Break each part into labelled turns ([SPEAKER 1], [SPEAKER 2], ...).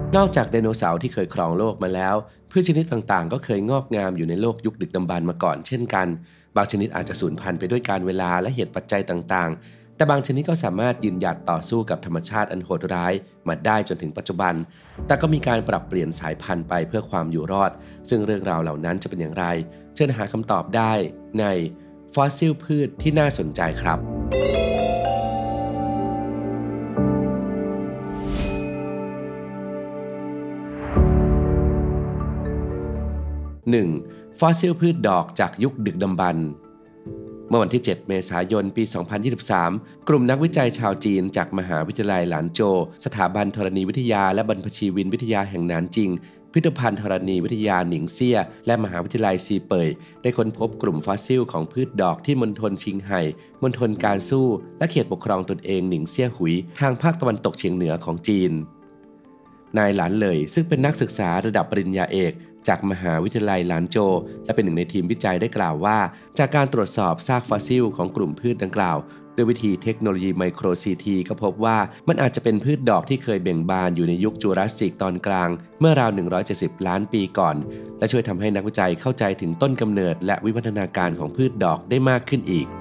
[SPEAKER 1] นอกจากไดโนเสาร์ที่เคยครองโลกมาแล้วพืชชนิดต่างๆก็เคยงอกงามอยู่ในโลกยุคดึกดำบรรพ์มาก่อนเช่นกันบางชนิดอาจจะสูญพันธุ์ไปด้วยกาลเวลาและเหตุปัจจัยต่างๆแต่บางชนิดก็สามารถยืนหยัดต่อสู้กับธรรมชาติอันโหดร้ายมาได้จนถึงปัจจุบันแต่ก็มีการปรับเปลี่ยนสายพันธุ์ไปเพื่อความอยู่รอดซึ่งเรื่องราวเหล่านั้นจะเป็นอย่างไรเชิญหาคำตอบได้ในฟอสซิลพืชที่น่าสนใจครับ 1. ฟอสซิลพืชดอกจากยุคดึกดำบรรพ์เมื่อวันที่ 7 เมษายน ปี 2023 กลุ่มนักวิจัยชาวจีนจากมหาวิทยาลัยหลานโจวสถาบันธรณีวิทยาและบรรพชีวินวิทยาแห่งหนานจิงพิพิธภัณฑ์ธรณีวิทยาหนิงเซี่ยและมหาวิทยาลัยซีเป่ยได้ค้นพบกลุ่มฟอสซิลของพืชดอกที่มณฑลชิงไห่มณฑลการสู้และเขตปกครองตนเองหนิงเซี่ยหุยทางภาคตะวันตกเฉียงเหนือของจีนนายหลานเหลยซึ่งเป็นนักศึกษาระดับปริญญาเอกจากมหาวิทยาลัยหลานโจวและเป็นหนึ่งในทีมวิจัยได้กล่าวว่าจากการตรวจสอบซากฟอสซิลของกลุ่มพืชดังกล่าวด้วยวิธีเทคโนโลยีไมโครซีทีก็พบว่ามันอาจจะเป็นพืชดอกที่เคยเบ่งบานอยู่ในยุคจูราสสิกตอนกลางเมื่อราว170ล้านปีก่อนและช่วยทำให้นักวิจัยเข้าใจถึงต้นกำเนิดและวิวัฒนาการของพืชดอกได้มากขึ้นอีก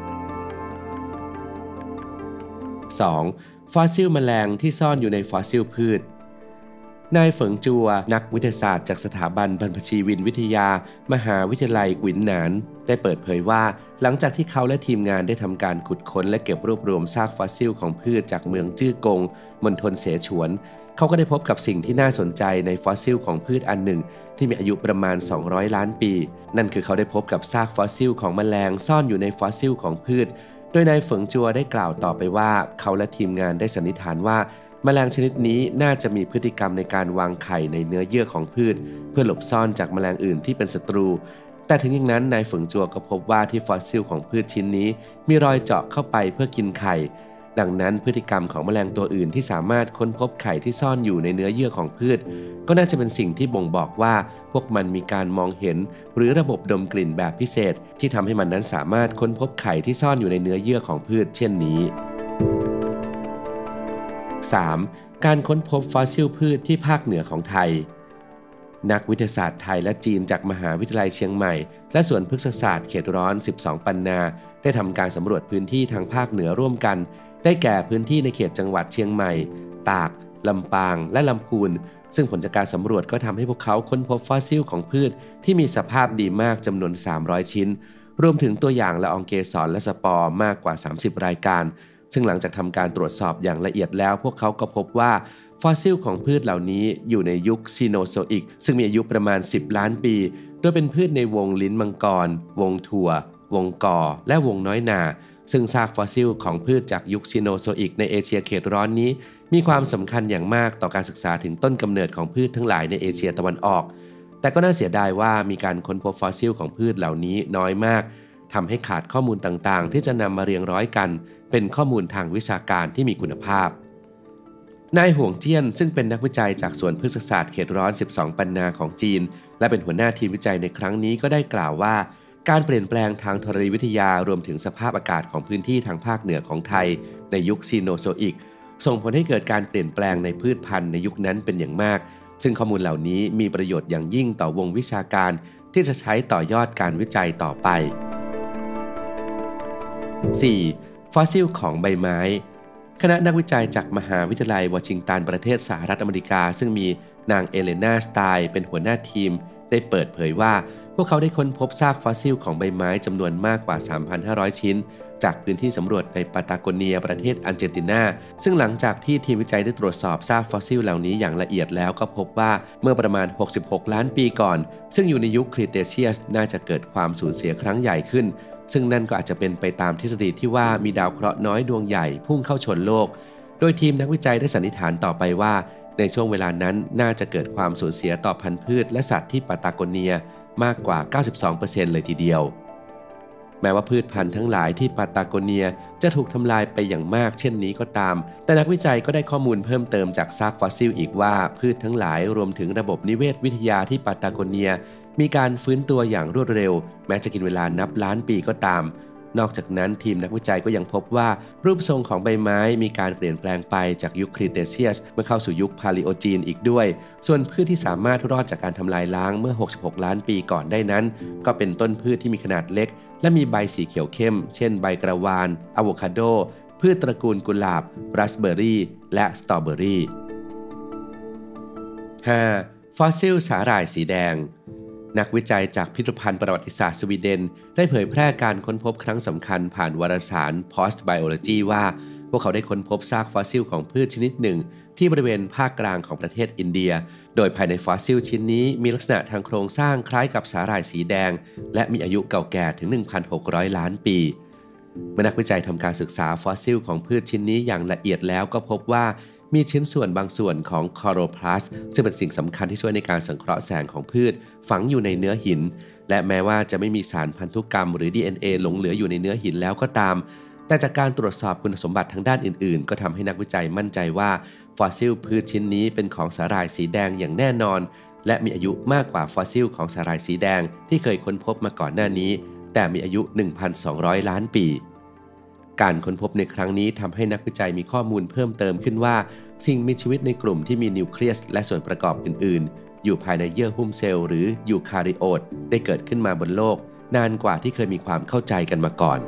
[SPEAKER 1] 2. ฟอสซิลแมลงที่ซ่อนอยู่ในฟอสซิลพืชนายเฟิงจัวนักวิทยาศาสตร์จากสถาบันบรรพชีวินวิทยามหาวิทยาลัยกวินหนานได้เปิดเผยว่าหลังจากที่เขาและทีมงานได้ทำการขุดค้นและเก็บรวบรวมซากฟอสซิลของพืชจากเมืองจื้อกงมณฑลเสฉวนเขาก็ได้พบกับสิ่งที่น่าสนใจในฟอสซิลของพืชอันหนึ่งที่มีอายุประมาณ200ล้านปีนั่นคือเขาได้พบกับซากฟอสซิลของแมลงซ่อนอยู่ในฟอสซิลของพืชโดยนายเฟิงจัวได้กล่าวต่อไปว่าเขาและทีมงานได้สันนิษฐานว่าแมลงชนิดนี้น่าจะมีพฤติกรรมในการวางไข่ในเนื้อเยื่อของพืชเพื่อหลบซ่อนจากแมลงอื่นที่เป็นศัตรูแต่ถึงอย่างนั้นนายเฟิงจัวก็พบว่าที่ฟอสซิลของพืชชิ้นนี้มีรอยเจาะเข้าไปเพื่อกินไข่ดังนั้นพฤติกรรมของแมลงตัวอื่นที่สามารถค้นพบไข่ที่ซ่อนอยู่ในเนื้อเยื่อของพืชก็น่าจะเป็นสิ่งที่บ่งบอกว่าพวกมันมีการมองเห็นหรือระบบดมกลิ่นแบบพิเศษที่ทำให้มันนั้นสามารถค้นพบไข่ที่ซ่อนอยู่ในเนื้อเยื่อของพืชเช่นนี้ 3. การค้นพบฟอสซิลพืชที่ภาคเหนือของไทยนักวิทยาศาสตร์ไทยและจีนจากมหาวิทยาลัยเชียงใหม่และสวนพฤกษศาสตร์เขตร้อน12ปันนาได้ทำการสำรวจพื้นที่ทางภาคเหนือร่วมกันได้แก่พื้นที่ในเขตจังหวัดเชียงใหม่ตากลำปางและลำพูนซึ่งผลจากการสำรวจก็ทำให้พวกเขาค้นพบฟอสซิลของพืชที่มีสภาพดีมากจำนวน300ชิ้นรวมถึงตัวอย่างละอองเกสรและสปอร์มากกว่า30รายการซึ่งหลังจากทำการตรวจสอบอย่างละเอียดแล้วพวกเขาก็พบว่าฟอสซิลของพืชเหล่านี้อยู่ในยุคซีโนโซอิกซึ่งมีอายุประมาณ10ล้านปีโดยเป็นพืชในวงลิ้นมังกรวงถั่ววงกอและวงน้อยนาซึ่งซากฟอสซิลของพืชจากยุคซีโนโซอิกในเอเชียเขตร้อนนี้มีความสำคัญอย่างมากต่อการศึกษาถึงต้นกำเนิดของพืชทั้งหลายในเอเชียตะวันออกแต่ก็น่าเสียดายว่ามีการค้นพบฟอสซิลของพืชเหล่านี้น้อยมากทำให้ขาดข้อมูลต่างๆที่จะนำมาเรียงร้อยกันเป็นข้อมูลทางวิชาการที่มีคุณภาพนายห่วงเจี้ยนซึ่งเป็นนักวิจัยจากสวนพฤกษศาสตร์เขตร้อน12ปันนาของจีนและเป็นหัวหน้าทีมวิจัยในครั้งนี้ก็ได้กล่าวว่าการเปลี่ยนแปลงทางธรณีวิทยารวมถึงสภาพอากาศของพื้นที่ทางภาคเหนือของไทยในยุคซีโนโซอิกส่งผลให้เกิดการเปลี่ยนแปลงในพืชพันธุ์ในยุคนั้นเป็นอย่างมากซึ่งข้อมูลเหล่านี้มีประโยชน์อย่างยิ่งต่อวงวิชาการที่จะใช้ต่อยอดการวิจัยต่อไป 4. ฟอสซิลของใบไม้คณะนักวิจัยจากมหาวิทยาลัยวอชิงตันประเทศสหรัฐอเมริกาซึ่งมีนางเอเลนาสไตน์เป็นหัวหน้าทีมได้เปิดเผยว่าพวกเขาได้ค้นพบซากฟอสซิลของใบไม้จำนวนมากกว่า 3,500 ชิ้นจากพื้นที่สำรวจในปาตาโกเนียประเทศอาร์เจนตินาซึ่งหลังจากที่ทีมวิจัยได้ตรวจสอบซากฟอสซิลเหล่านี้อย่างละเอียดแล้วก็พบว่าเมื่อประมาณ66ล้านปีก่อนซึ่งอยู่ในยุคครีเทเชียสน่าจะเกิดความสูญเสียครั้งใหญ่ขึ้นซึ่งนั่นก็อาจจะเป็นไปตามทฤษฎีที่ว่ามีดาวเคราะห์น้อยดวงใหญ่พุ่งเข้าชนโลกโดยทีมนักวิจัยได้สันนิษฐานต่อไปว่าในช่วงเวลานั้นน่าจะเกิดความสูญเสียต่อพันธุ์พืชและสัตว์ที่ปาตาโกเนียมากกว่า 92% เลยทีเดียวแม้ว่าพืชพันธุ์ทั้งหลายที่ปาตาโกเนียจะถูกทำลายไปอย่างมากเช่นนี้ก็ตามแต่นักวิจัยก็ได้ข้อมูลเพิ่มเติมจากซากฟอสซิลอีกว่าพืชทั้งหลายรวมถึงระบบนิเวศวิทยาที่ปาตาโกเนียมีการฟื้นตัวอย่างรวดเร็วแม้จะกินเวลานับล้านปีก็ตามนอกจากนั้นทีมนักวิจัยก็ยังพบว่ารูปทรงของใบไม้มีการเปลี่ยนแปลงไปจากยุคครีเทเชียสเมื่อเข้าสู่ยุคพาลิโอจีนอีกด้วยส่วนพืชที่สามารถรอดจากการทำลายล้างเมื่อ66ล้านปีก่อนได้นั้นก็เป็นต้นพืชที่มีขนาดเล็กและมีใบสีเขียวเข้มเช่นใบกระวานอะโวคาโดพืชตระกูลกุหลาบราสเบอร์รี่และสตรอเบอร์รี่ 5. ฟอสซิลสาหร่ายสีแดงนักวิจัยจากพิพิธภัณฑ์ประวัติศาสตร์สวีเดนได้เผยแพร่การค้นพบครั้งสำคัญผ่านวารสาร Postbiology ว่าพวกเขาได้ค้นพบซากฟอสซิลของพืชชนิดหนึ่งที่บริเวณภาคกลางของประเทศอินเดียโดยภายในฟอสซิลชิ้นนี้มีลักษณะทางโครงสร้างคล้ายกับสาหร่ายสีแดงและมีอายุเก่าแก่ถึง 1,600 ล้านปีเมื่อนักวิจัยทำการศึกษาฟอสซิลของพืชชิ้นนี้อย่างละเอียดแล้วก็พบว่ามีชิ้นส่วนบางส่วนของคลอโรพลาสต์ซึ่งเป็นสิ่งสำคัญที่ช่วยในการสังเคราะห์แสงของพืชฝังอยู่ในเนื้อหินและแม้ว่าจะไม่มีสารพันธุกรรมหรือ DNA หลงเหลืออยู่ในเนื้อหินแล้วก็ตามแต่จากการตรวจสอบคุณสมบัติทางด้านอื่นๆก็ทำให้นักวิจัยมั่นใจว่าฟอสซิลพืชชิ้นนี้เป็นของสาหร่ายสีแดงอย่างแน่นอนและมีอายุมากกว่าฟอสซิลของสาหร่ายสีแดงที่เคยค้นพบมาก่อนหน้านี้แต่มีอายุ 1,200 ล้านปีการค้นพบในครั้งนี้ทำให้นักวิจัยมีข้อมูลเพิ่มเติมขึ้นว่าสิ่งมีชีวิตในกลุ่มที่มีนิวเคลียสและส่วนประกอบอื่นๆอยู่ภายในเยื่อหุ้มเซลล์หรือยูคาริโอตได้เกิดขึ้นมาบนโลกนานกว่าที่เคยมีความเข้าใจกันมาก่อน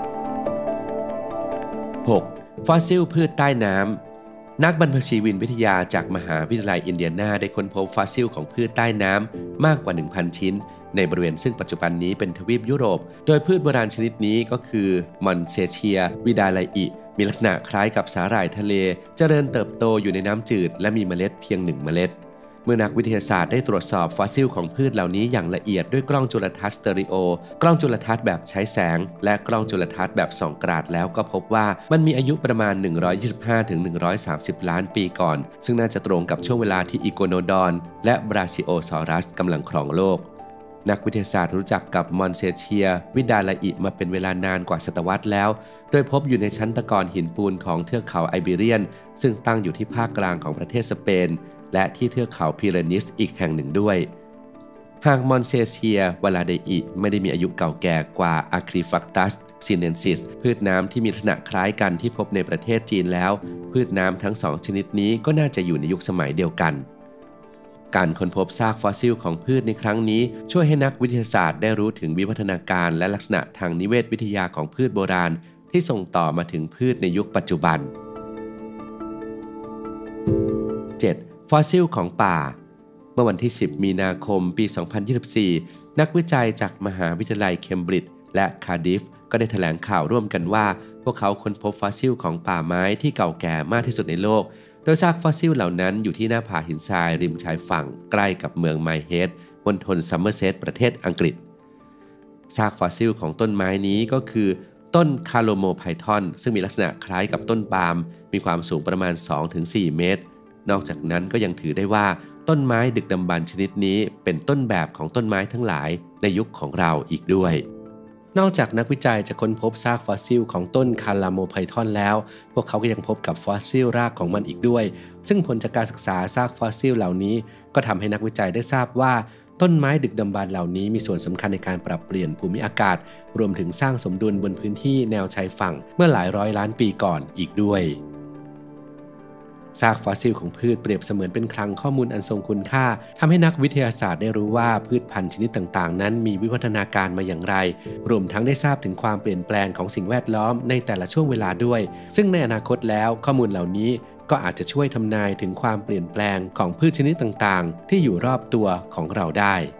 [SPEAKER 1] 6. ฟอสซิลพืชใต้น้ำนักบรรพชีวินวิทยาจากมหาวิทยาลัยอินเดียนาได้ค้นพบฟอสซิลของพืชใต้น้ำมากกว่า 1,000 ชิ้นในบริเวณซึ่งปัจจุบันนี้เป็นทวีปยุโรปโดยพืชโบราณชนิดนี้ก็คือมอนเซเชียวิดาไลอิมีลักษณะคล้ายกับสาหร่ายทะเลเจริญเติบโตอยู่ในน้ำจืดและมีเมล็ดเพียง1เมล็ดเมื่อนักวิทยาศาสตร์ได้ตรวจสอบฟอสซิลของพืชเหล่านี้อย่างละเอียดด้วยกล้องจุลทรรศน์สเตอริโอกล้องจุลทรรศน์แบบใช้แสงและกล้องจุลทรรศน์แบบส่องกราดแล้วก็พบว่ามันมีอายุประมาณ 125-130 ล้านปีก่อนซึ่งน่าจะตรงกับช่วงเวลาที่อีโกโนดอนและบราชิโอซอรัสกำลังครองโลกนักวิทยาศาสตร์รู้จักกับมอนเซเชียวิดาไลอิมาเป็นเวลานานกว่าศตวรรษแล้วโดยพบอยู่ในชั้นตะกอนหินปูนของเทือกเขาไอเบีเรียนซึ่งตั้งอยู่ที่ภาคกลางของประเทศสเปนและที่เทือกเขาพีเรนีสอีกแห่งหนึ่งด้วยหากมอนเซเชียวาลาเดอิไม่ได้มีอายุเก่าแก่กว่าอะคริฟักตัสซินเนนซิสพืชน้ำที่มีลักษณะคล้ายกันที่พบในประเทศจีนแล้วพืชน้ำทั้ง2ชนิดนี้ก็น่าจะอยู่ในยุคสมัยเดียวกันการค้นพบซากฟอสซิลของพืชในครั้งนี้ช่วยให้นักวิทยาศาสตร์ได้รู้ถึงวิวัฒนาการและลักษณะทางนิเวศวิทยาของพืชโบราณที่ส่งต่อมาถึงพืชในยุคปัจจุบัน 7. ฟอสซิลของป่าเมื่อวันที่10มีนาคมปี2024นักวิจัยจากมหาวิทยาลัยเคมบริดจ์และคาร์ดิฟก็ได้แถลงข่าวร่วมกันว่าพวกเขาค้นพบฟอสซิลของป่าไม้ที่เก่าแก่มากที่สุดในโลกโดยซากฟอสซิลเหล่านั้นอยู่ที่หน้าผาหินทรายริมชายฝั่งใกล้กับเมืองไมเฮดมณฑลซัมเมอร์เซตประเทศอังกฤษซากฟอสซิลของต้นไม้นี้ก็คือต้นคาโลโมไพทอนซึ่งมีลักษณะคล้ายกับต้นปาล์มมีความสูงประมาณ 2-4 เมตรนอกจากนั้นก็ยังถือได้ว่าต้นไม้ดึกดำบรรพ์ชนิดนี้เป็นต้นแบบของต้นไม้ทั้งหลายในยุคของเราอีกด้วยนอกจากนักวิจัยจะค้นพบซากฟอสซิลของต้นคาลาโมไพทอนแล้วพวกเขาก็ยังพบกับฟอสซิลรากของมันอีกด้วยซึ่งผลจากการศึกษาซากฟอสซิลเหล่านี้ก็ทำให้นักวิจัยได้ทราบว่าต้นไม้ดึกดำบรรพ์เหล่านี้มีส่วนสำคัญในการปรับเปลี่ยนภูมิอากาศรวมถึงสร้างสมดุลบนพื้นที่แนวชายฝั่งเมื่อหลายร้อยล้านปีก่อนอีกด้วยซากฟอสซิลของพืชเปรียบเสมือนเป็นคลังข้อมูลอันทรงคุณค่าทำให้นักวิทยาศาสตร์ได้รู้ว่าพืชพันธุ์ชนิดต่างๆนั้นมีวิวัฒนาการมาอย่างไรรวมทั้งได้ทราบถึงความเปลี่ยนแปลงของสิ่งแวดล้อมในแต่ละช่วงเวลาด้วยซึ่งในอนาคตแล้วข้อมูลเหล่านี้ก็อาจจะช่วยทำนายถึงความเปลี่ยนแปลงของพืชชนิดต่างๆที่อยู่รอบตัวของเราได้